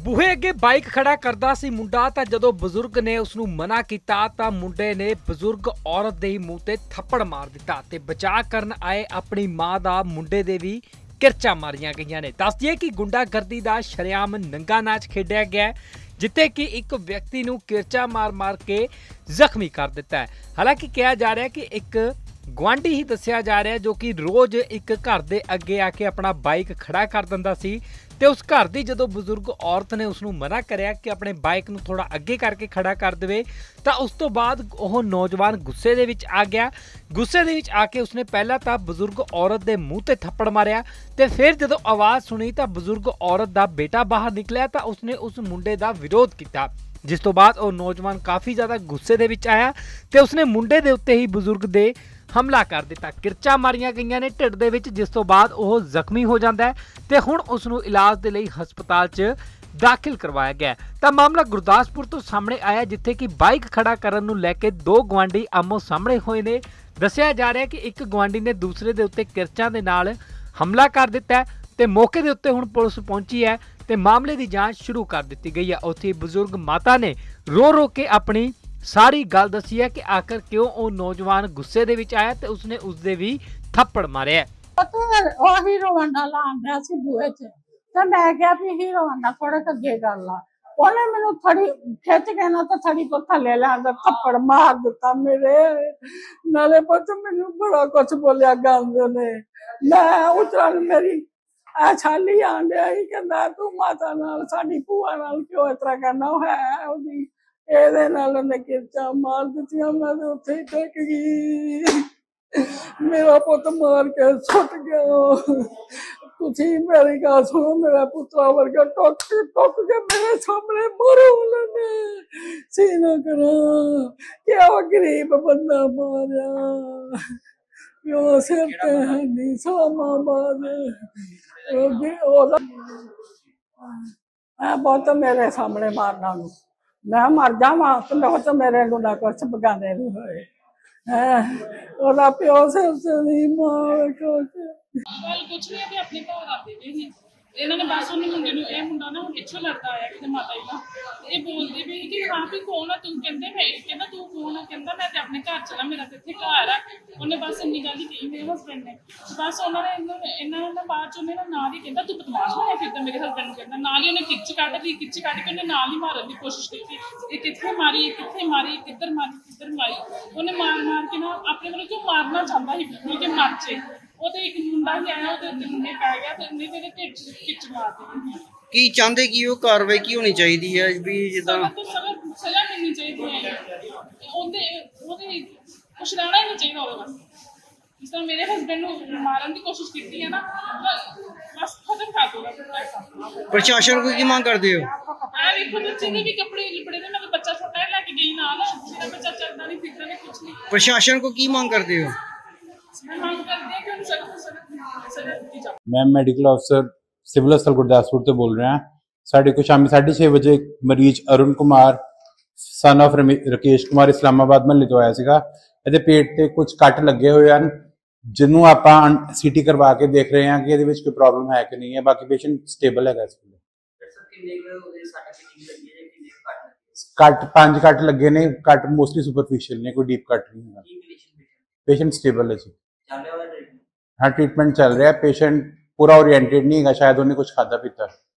ਬੂਹੇ ਅੱਗੇ ਬਾਈਕ ਖੜਾ ਕਰਦਾ ਸੀ ਮੁੰਡਾ ਤਾਂ ਜਦੋਂ ਬਜ਼ੁਰਗ ਨੇ ਉਸ ਨੂੰ ਮਨਾ ਕੀਤਾ ਤਾਂ ਮੁੰਡੇ ਨੇ ਬਜ਼ੁਰਗ ਔਰਤ ਦੇ ਹੀ ਮੂੰਹ ਤੇ ਥੱਪੜ ਮਾਰ ਦਿੱਤਾ ਤੇ ਬਚਾਅ ਕਰਨ ਆਏ ਆਪਣੀ ਮਾਂ ਦਾ ਮੁੰਡੇ ਦੇ ਵੀ ਕਿਰਚਾਂ ਮਾਰੀਆਂ ਗਈਆਂ ਨੇ। ਦੱਸ ਦਈਏ ਕਿ ਗੁੰਡਾਗਰਦੀ ਦਾ ਸ਼ਰੇਆਮ ਨੰਗਾ ਨਾਚ ਖੇਡਿਆ ਗਿਆ ਜਿੱਥੇ ਕਿ ਇੱਕ ਵਿਅਕਤੀ ਨੂੰ ਕਿਰਚਾ ਮਾਰ ਕੇ ਜ਼ਖਮੀ ਕਰ ਦਿੱਤਾ ਹੈ। ਹਾਲਾਂਕਿ ਕਿਹਾ ਜਾ ਰਿਹਾ ਕਿ ਇੱਕ ਗੁਆਂਢੀ ਹੀ ਦੱਸਿਆ ਜਾ ਰਿਹਾ ਜੋ ਕਿ ਰੋਜ਼ ਇੱਕ ਘਰ ਦੇ ਅੱਗੇ ਆ ਕੇ ਆਪਣਾ ਬਾਈਕ ਖੜਾ ਕਰ ਦਿੰਦਾ ਸੀ ਤੇ ਉਸ ਘਰ ਦੀ ਜਦੋਂ ਬਜ਼ੁਰਗ ਔਰਤ ਨੇ ਉਸ ਨੂੰ ਮਨਾ ਕਰਿਆ ਕਿ ਆਪਣੇ ਬਾਈਕ ਨੂੰ ਥੋੜਾ ਅੱਗੇ ਕਰਕੇ ਖੜਾ ਕਰ ਦੇਵੇ ਤਾਂ ਉਸ ਤੋਂ ਬਾਅਦ ਉਹ ਨੌਜਵਾਨ ਗੁੱਸੇ ਦੇ ਵਿੱਚ ਆ ਗਿਆ। ਗੁੱਸੇ ਦੇ ਵਿੱਚ ਆ ਕੇ ਉਸਨੇ ਪਹਿਲਾਂ ਤਾਂ ਬਜ਼ੁਰਗ ਔਰਤ ਦੇ ਮੂੰਹ ਤੇ ਥੱਪੜ ਮਾਰਿਆ ਤੇ ਫਿਰ ਜਦੋਂ ਆਵਾਜ਼ ਸੁਣੀ ਤਾਂ ਬਜ਼ੁਰਗ ਔਰਤ ਦਾ ਬੇਟਾ ਬਾਹਰ ਨਿਕਲਿਆ ਤਾਂ ਉਸਨੇ ਉਸ ਮੁੰਡੇ ਦਾ ਵਿਰੋਧ ਕੀਤਾ, ਜਿਸ ਤੋਂ ਬਾਅਦ ਉਹ ਨੌਜਵਾਨ ਕਾਫੀ ਜ਼ਿਆਦਾ ਗੁੱਸੇ ਦੇ ਵਿੱਚ ਆਇਆ ਤੇ ਉਸਨੇ ਮੁੰਡੇ ਦੇ ਉੱਤੇ ਹੀ ਬਜ਼ੁਰਗ ਦੇ ਹਮਲਾ ਕਰ ਦਿੱਤਾ। ਕਿਰਚਾਂ ਮਾਰੀਆਂ ਗਈਆਂ ਨੇ ਢਿੱਡ ਦੇ ਵਿੱਚ, ਜਿਸ ਤੋਂ ਬਾਅਦ ਉਹ ਜ਼ਖਮੀ ਹੋ ਜਾਂਦਾ ਹੈ ਤੇ ਹੁਣ ਉਸ ਨੂੰ ਇਲਾਜ ਦੇ ਲਈ ਹਸਪਤਾਲ 'ਚ ਦਾਖਲ ਕਰਵਾਇਆ ਗਿਆ। ਤਾਂ ਮਾਮਲਾ ਗੁਰਦਾਸਪੁਰ ਤੋਂ ਸਾਹਮਣੇ ਆਇਆ ਜਿੱਥੇ ਕਿ ਬਾਈਕ ਖੜਾ ਕਰਨ ਨੂੰ ਲੈ ਕੇ ਦੋ ਗੁਆਂਢੀ ਆਮੋ ਸਾਹਮਣੇ ਹੋਏ ਨੇ। ਦੱਸਿਆ ਜਾ ਰਿਹਾ ਕਿ ਇੱਕ ਗੁਆਂਢੀ ਨੇ ਦੂਸਰੇ ਦੇ ਉੱਤੇ ਕਿਰਚਾਂ ਦੇ ਨਾਲ ਹਮਲਾ ਕਰ ਦਿੱਤਾ ਤੇ ਮੌਕੇ ਦੇ ਉੱਤੇ ਹੁਣ ਪੁਲਿਸ ਪਹੁੰਚੀ ਹੈ ਤੇ ਮਾਮਲੇ ਦੀ ਜਾਂਚ ਸ਼ੁਰੂ ਕਰ ਦਿੱਤੀ ਗਈ ਹੈ। ਉੱਥੇ ਬਜ਼ੁਰਗ ਮਾਤਾ ਨੇ ਰੋ ਕੇ ਆਪਣੀ ਸਾਰੀ ਗੱਲ ਦੱਸੀ ਹੈ ਕਿ ਆਖਰ ਕਿਉਂ ਉਹ ਨੌਜਵਾਨ ਗੁੱਸੇ ਦੇ ਵਿੱਚ ਆਇਆ ਤੇ ਉਸਨੇ ਉਸਦੇ ਵੀ ਥੱਪੜ ਮਾਰਿਆ। ਉਹ ਹੀਰੋ ਵੰਡਾ ਲਾਉਂਦਾ ਸੀ ਬੂਹੇ 'ਚ ਤੇ ਮੈਂ ਕਿਹਾ ਵੀ ਹੀਰੋ ਵੰਡਾ ਥੋੜਾ ਅੱਗੇ ਕਰ ਲਾ। ਉਹਨੇ ਮੈਨੂੰ ਥੜੀ ਖਿੱਚ ਕੇ ਨਾ ਤਾਂ ਥੜੀ ਤੋਂ ਥੱਲੇ ਲਿਆਂਦਾ, ਥੱਪੜ ਮਾਰ ਦਿੱਤਾ ਮੇਰੇ ਨਾਲੇ। ਪੁੱਤ ਮੈਨੂੰ ਬੜਾ ਕੁਛ ਬੋਲਿਆ ਗੰਦ ਨੇ। ਮੈਂ ਉਤਰਨ ਮੇਰੀ ਛਾਲੀ ਆਂਡਿਆ ਹੀ ਕਹਿੰਦਾ ਤੂੰ ਮਾਤਾ ਨਾਲ ਸਾਡੀ ਭੂਆ ਨਾਲ ਕਿਉਂ ਇਸ ਤਰ੍ਹਾਂ ਕਰਨਾ ਹੈ ਉਹਦੀ ਇਹਦੇ ਨਾਲ ਉਹਨੇ ਕਿਰਚਾਂ ਮਾਰ ਦਿੱਤੀਆਂ। ਮੈਂ ਤੇ ਉੱਥੇ ਹੀ ਟਿਕ ਗਈ। ਮੇਰਾ ਪੁੱਤ ਮਾਰ ਕੇ ਸੁੱਟ ਗਿਆ। ਤੁਸੀਂ ਮੇਰੀ ਗੱਲ ਸੁਣੋ, ਮੇਰਾ ਪੁੱਤਰਾ ਵਰਗਾ ਟੁੱਕ ਕੇ ਮੇਰੇ ਸਾਹਮਣੇ ਮਰੋ ਲੈਣੇ ਸੀਨਾ ਕਰਾਂ ਕਿ ਉਹ ਗਰੀਬ ਬੰਦਾ ਮਾਰਿਆ ਪਿਓ ਸਿਰ ਤੇ ਨਹੀਂ ਸਾਮਾ ਬਾਦ ਬਹੁਤ ਮੇਰੇ ਸਾਹਮਣੇ ਮਾਰਨਾ ਨੂੰ ਮੈਂ ਮਰ ਜਾਵਾਂ ਤੇ ਬਹੁਤ ਮੇਰੇ ਨੂੰ ਨਾ ਕੁਛ ਬਗਾਨੇ ਨਹੀਂ ਹੋਏ। ਉਹਦਾ ਪਿਓ ਸਿਰ ਤੇ ਨਹੀਂ ਮਾਰ ਕੁਛ ਨਹੀਂ ਆਪਣੇ ਘਰ ਆਉਂਦੇ ਵੀ ਇਹਨਾਂ ਨੇ ਬਸ ਉਹਨੇ ਮੁੰਡੇ ਨੂੰ ਇਹ ਮੁੰਡਾ ਨਾ ਪਿੱਛੋਂ ਲੜਦਾ ਆਇਆ ਕਿ ਮਾਤਾ ਜੀ ਨਾਲ ਇਹ ਬੋਲਦੇ ਵੀ ਕਿ ਹਾਂ ਵੀ ਕੌਣ ਆ ਤੂੰ, ਕਹਿੰਦੇ ਮੈਂ ਕਹਿੰਦਾ ਤੂੰ ਕੌਣ ਆ, ਕਹਿੰਦਾ ਮੈਂ ਤੇ ਆਪਣੇ ਘਰ ਚਲਾ, ਮੇਰਾ ਤੇ ਇੱਥੇ ਘਰ ਆ। ਉਹਨੇ ਬਸ ਇੰਨੀ ਗੱਲ ਹੀ ਕਹੀ ਮੇਰੇ ਹਸਬੈਂਡ ਨੇ। ਬਸ ਉਹਨਾਂ ਨੇ ਇਹਨਾਂ ਨੇ ਬਾਅਦ ਚ ਉਹਨੇ ਨਾਲ ਹੀ ਕਹਿੰਦਾ ਤੂੰ ਬਦਮਾਸ਼ ਬਣਿਆ ਫਿਰਦਾ, ਮੇਰੇ ਹਸਬੈਂਡ ਨੂੰ ਕਹਿੰਦਾ। ਨਾਲ ਹੀ ਉਹਨੇ ਖਿੱਚ ਕੱਢ ਕੇ ਉਹਨੇ ਨਾਲ ਹੀ ਮਾਰਨ ਦੀ ਕੋਸ਼ਿਸ਼ ਕੀਤੀ। ਇਹ ਕਿੱਥੇ ਮਾਰੀ ਕਿੱਧਰ ਮਾਰੀ ਉਹਨੇ ਮਾਰ ਕੇ ਨਾ ਆਪਣੇ ਵੱਲੋਂ ਜੋ ਮਾਰਨਾ ਚਾਹੁੰਦਾ ਸੀ ਕਿ ਮਰ ਜੇ। ਉਹਦੇ ਇੱਕ ਮੁੰਡਾ ਹੀ ਆਇਆ ਉਹਦੇ ਉੱਤੇ ਮੁੰਡੇ ਪੈ ਗਿਆ ਤੇ ਉਹਨੇ ਮੇਰੇ ਢਿੱਡ 'ਚ ਖਿੱਚ ਮਾਰ ਦਿੱਤੀ। ਕੀ ਚਾਹੁੰਦੇ ਕਿ ਉਹ ਕਾਰਵਾਈ ਕੀ ਹੋਣੀ ਚਾਹੀਦੀ ਹੈ ਵੀ ਜਿੱਦਾਂ ਸਜ਼ਾ ਮਿਲਣੀ ਚਾਹੀਦੀ ਹੈ ਉਹਦੇ ਕੁਛ ਰਹਿਣਾ ਹੀ ਨਹੀਂ ਚਾਹੀਦਾ ਉਹਦੇ ਵਾਸਤੇ। ਜਿਸ ਤਰ੍ਹਾਂ ਮੇਰੇ ਹਸਬੈਂਡ ਨੂੰ ਮਾਰਨ ਦੀ ਕੋਸ਼ਿਸ਼ ਕੀਤੀ ਹੈ ਨਾ ਬਸ ਖਤਮ ਕਰ ਦੋ। ਪ੍ਰਸ਼ਾਸਨ ਕੋਲ ਕੀ ਮੰਗ ਕਰਦੇ ਹੋ? ਆ ਵੇਖੋ ਬੱਚੇ ਦੇ ਵੀ ਕੱਪੜੇ ਲਿਪੜੇ ਨੇ, ਮੈਂ ਬੱਚਾ ਛੋਟਾ ਲੈ ਕੇ ਗਈ ਨਾਲ, ਮੇਰਾ ਬੱਚਾ ਚੱਲਦਾ ਨਹੀਂ ਫਿਰਦਾ ਨਹੀਂ ਕੁਛ ਨਹੀਂ। ਪ੍ਰਸ਼ਾਸਨ ਕੋਲ ਕੀ ਮੰਗ ਕਰਦੇ ਹੋ? मैं मेडिकल अफसर सिविल हस्पताल गुरदासपुर तो बोल रहा। साढ़े को शामी 6:30 बजे मरीज अरुण कुमार सन ऑफ राकेश कुमार इस्लामाबाद महल्ले तो आया सीगा। ਇਹਦੇ ਪੇਟ ਤੇ ਕੁਝ ਕੱਟ ਲੱਗੇ ਹੋਏ ਹਨ ਜਿਹਨੂੰ ਆਪਾਂ ਸੀਟੀ ਕਰਵਾ ਕੇ ਦੇਖ ਰਹੇ ਹਾਂ ਕਿ ਇਹਦੇ ਵਿੱਚ ਕੋਈ ਪ੍ਰੋਬਲਮ ਹੈ ਕਿ ਨਹੀਂ ਹੈ। ਬਾਕੀ ਪੇਸ਼ੈਂਟ ਸਟੇਬਲ ਹੈਗਾ ਇਸ ਵੇਲੇ। ਕੱਟ 5 ਕੱਟ ਲੱਗੇ ਨੇ, ਕੱਟ ਮੋਸਟਲੀ ਸੁਪਰਫਿਸ਼ੀਅਲ ਨੇ, ਕੋਈ ਡੀਪ ਕੱਟ ਨਹੀਂ ਹੈਗਾ। पेशेंट स्टेबल है जी। हाँ ट्रीटमेंट चल रहा है। पेशेंट पूरा ओरिएंटेड नहीं है, शायद उन्हें कुछ खादा पीता।